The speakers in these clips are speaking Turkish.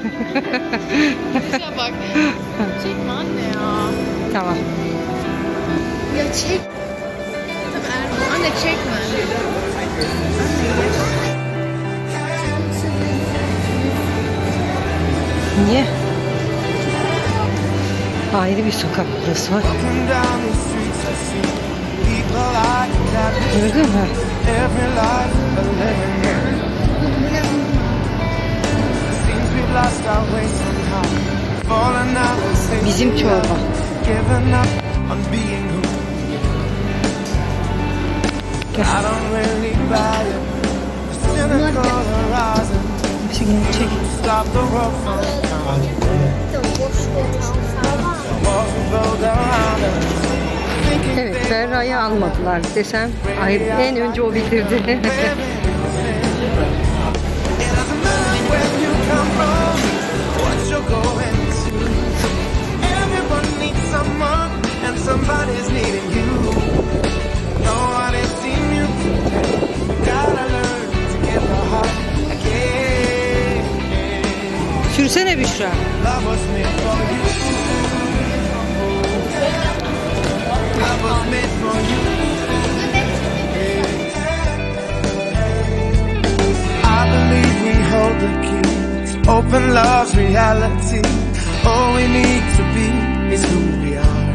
Şuna bak. Çekme anne ya. Tamam. Ya çek. Anne çekme. Niye? Ayrı bir sokak burası var. Gördün mü? Bizim çorba. Şimdi çek. Evet, Berra'yı almadılar desem. Ay, en önce o bitirdi. Sürsene Büşra. Open love's reality. All we need to be is who we are.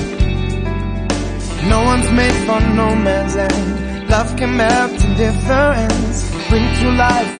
No one's made for no man's land. Love can melt indifference, bring to life.